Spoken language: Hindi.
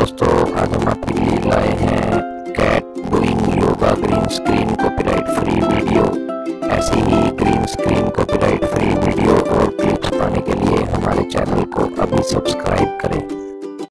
दोस्तों, आज हम आपके लिए लाए हैं cat doing yoga green screen copyright free video. ऐसी ही green screen copyright free video और क्लिप्स पाने के लिए हमारे चैनल को अभी सब्सक्राइब